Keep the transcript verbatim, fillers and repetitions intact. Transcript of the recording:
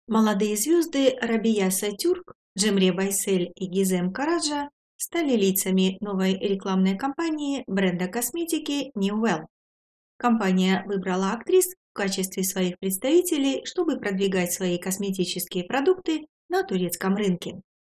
Молодые звезды Рабия Сатюрк, Джемре Байсель и Гизем Караджа стали лицами новой рекламной кампании бренда косметики New Well. Компания выбрала актрис в качестве своих представителей, чтобы продвигать свои косметические продукты на турецком рынке.